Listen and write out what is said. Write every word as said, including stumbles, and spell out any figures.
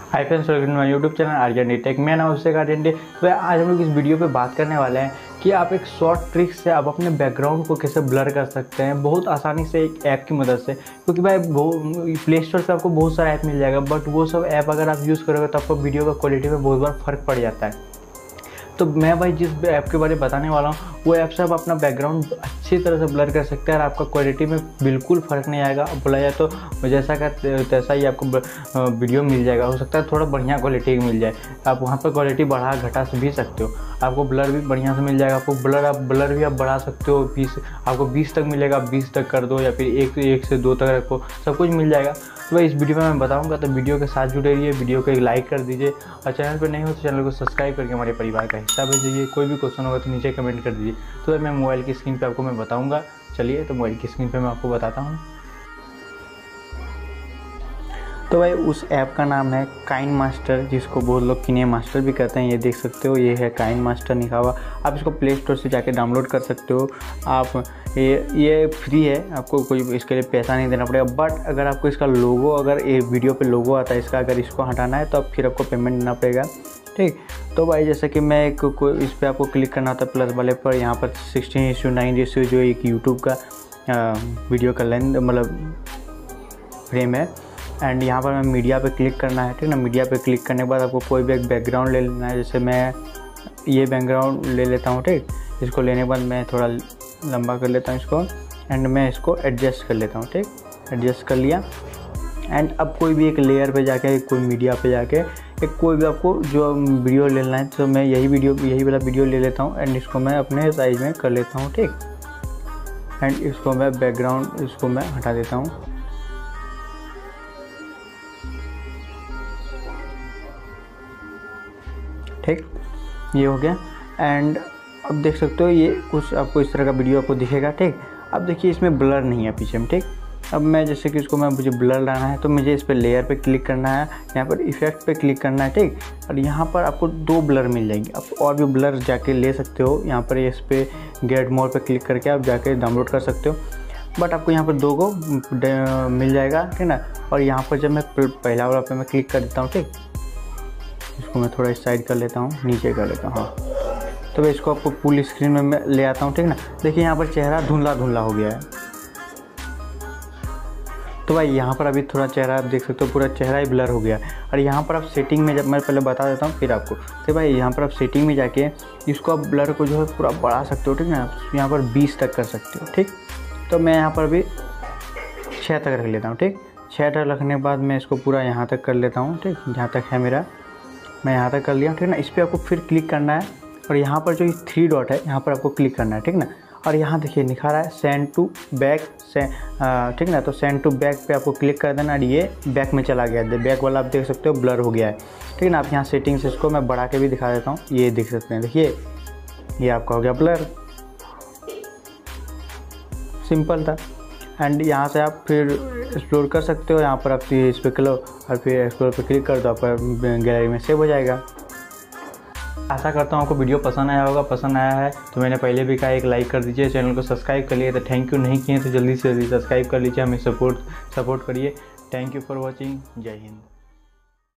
Hi friends, welcome to my YouTube channel Aryan tech. मैं नाम अभिषेक आर्यन। तो आज हम लोग इस वीडियो पे बात करने वाले हैं कि आप एक शॉर्ट ट्रिक से आप अपने बैकग्राउंड को कैसे ब्लर कर सकते हैं बहुत आसानी से एक ऐप की मदद से। क्योंकि भाई प्ले स्टोर पर आपको बहुत सारा ऐप मिल जाएगा, बट वो सब ऐप अगर आप यूज़ करोगे तो आपको वीडियो का क्वालिटी में बहुत बार फ़र्क पड़ जाता है। तो मैं भाई जिस ऐप के बारे में बताने वाला हूँ वो ऐप से आप अपना बैकग्राउंड अच्छी तरह से ब्लर कर सकते हैं और आपका क्वालिटी में बिल्कुल फ़र्क नहीं आएगा। बोला जाए तो जैसा का तैसा ही आपको वीडियो मिल जाएगा। हो सकता है थोड़ा बढ़िया क्वालिटी की मिल जाए, आप वहाँ पर क्वालिटी बढ़ा घटा भी सकते हो। आपको ब्लर भी बढ़िया से मिल जाएगा। आपको ब्लर आप ब्लर भी आप बढ़ा सकते हो, बीस आपको बीस तक मिलेगा, आप बीस तक कर दो या फिर एक एक से दो तक रखो, सब कुछ मिल जाएगा। तो भाई इस वीडियो में मैं बताऊंगा, तो वीडियो के साथ जुड़े रहिए। वीडियो को एक लाइक कर दीजिए और चैनल पर नहीं हो तो चैनल को सब्सक्राइब करके हमारे परिवार का हिस्सा बन जाइए। कोई भी क्वेश्चन होगा तो नीचे कमेंट कर दीजिए। तो भाई मैं मोबाइल की स्क्रीन पे आपको मैं बताऊंगा। चलिए तो मोबाइल की स्क्रीन पे मैं आपको बताता हूँ। तो भाई उस ऐप का नाम है काइन मास्टर, जिसको बहुत लोग किने मास्टर भी कहते हैं। ये देख सकते हो, ये है काइन मास्टर लिखा हुआ। आप इसको प्ले स्टोर से जाके डाउनलोड कर सकते हो। आप ये ये फ्री है, आपको कोई इसके लिए पैसा नहीं देना पड़ेगा। बट अगर आपको इसका लोगो, अगर ये वीडियो पे लोगो आता है इसका, अगर इसको हटाना है तो अब फिर आपको पेमेंट देना पड़ेगा। ठीक, तो भाई जैसे कि मैं एक को इस पर आपको क्लिक करना होता है प्लस वाले पर। यहाँ पर सिक्सटीन इशू नाइन रेशियो जो एक यूट्यूब का आ, वीडियो का लेंथ मतलब फ्रेम है। एंड यहाँ पर मैं मीडिया पे क्लिक करना है। ठीक ना, मीडिया पे क्लिक करने के बाद आपको कोई भी एक बैकग्राउंड ले लेना है। जैसे मैं ये बैकग्राउंड ले लेता हूँ। ठीक, इसको लेने के बाद मैं थोड़ा लंबा कर लेता हूँ इसको, एंड मैं इसको एडजस्ट कर लेता हूँ। ठीक, एडजस्ट कर लिया। एंड अब कोई भी एक लेयर पे जाके, कोई मीडिया पे जाके एक कोई भी आपको जो वीडियो लेना है, तो मैं यही वीडियो यही वाला वीडियो ले लेता हूँ एंड इसको मैं अपने साइज में कर लेता हूँ। ठीक, एंड इसको मैं बैकग्राउंड इसको मैं हटा देता हूँ। ठीक, ये हो गया। एंड अब देख सकते हो ये कुछ आपको इस तरह का वीडियो आपको दिखेगा। ठीक, अब देखिए इसमें ब्लर नहीं है पीछे में। ठीक, अब मैं जैसे कि इसको मैं मुझे ब्लर लाना है तो मुझे इस पर लेयर पे क्लिक करना है, यहाँ पर इफेक्ट पे क्लिक करना है। ठीक, और यहाँ पर आपको दो ब्लर मिल जाएंगे। आप और भी ब्लर जाके ले सकते हो। यहाँ पर इस पर गेट मोर पे क्लिक करके आप जाके डाउनलोड कर सकते हो। बट आपको यहाँ पर दो को मिल जाएगा। ठीक ना, और यहाँ पर जब मैं पहला वाला पे मैं क्लिक कर देता हूँ। ठीक, इसको मैं थोड़ा इस साइड कर लेता हूँ, नीचे कर लेता हूँ। हाँ, तो मैं इसको आपको फुल स्क्रीन में मैं ले आता हूँ। ठीक ना, देखिए यहाँ पर चेहरा धुंधला धुंधला हो गया है। तो भाई यहाँ पर अभी थोड़ा चेहरा आप देख सकते हो, पूरा चेहरा ही ब्लर हो गया। और यहाँ पर आप सेटिंग में, जब मैं पहले बता देता हूँ फिर आपको। तो भाई यहाँ पर आप सेटिंग में जाके इसको आप ब्लर को जो है पूरा बढ़ा सकते हो। ठीक ना, यहाँ पर बीस तक कर सकते हो। ठीक, तो मैं यहाँ पर भी छः तक रख लेता हूँ। ठीक, छः तक रखने के बाद मैं इसको पूरा यहाँ तक कर लेता हूँ। ठीक, जहाँ तक है मेरा मैं यहाँ तक कर लिया। ठीक ना, इस पर आपको फिर क्लिक करना है और यहाँ पर जो थ्री डॉट है यहाँ पर आपको क्लिक करना है। ठीक ना, और यहाँ देखिए लिखा रहा है सेंड टू बैक से। ठीक ना, तो सेंड टू बैक पे आपको क्लिक कर देना और ये बैक में चला गया। बैक वाला आप देख सकते हो ब्लर हो गया है। ठीक ना, आप यहाँ सेटिंग्स इसको मैं बढ़ा के भी दिखा देता हूँ। ये देख सकते हैं, देखिए ये आपका हो गया ब्लर। सिंपल था। एंड यहाँ से आप फिर एक्सप्लोर कर सकते हो। यहाँ पर आप इस पर करो और फिर एक्सप्लोर पर क्लिक कर दो, आपका गैलरी में सेव हो जाएगा। आशा करता हूँ आपको वीडियो पसंद आया होगा। पसंद आया है तो मैंने पहले भी कहा एक लाइक कर दीजिए, चैनल को सब्सक्राइब कर लिए तो थैंक यू, नहीं किए तो जल्दी से जल्दी सब्सक्राइब कर लीजिए, हमें सपोर्ट सपोर्ट करिए। Thank you for watching. जय हिंद।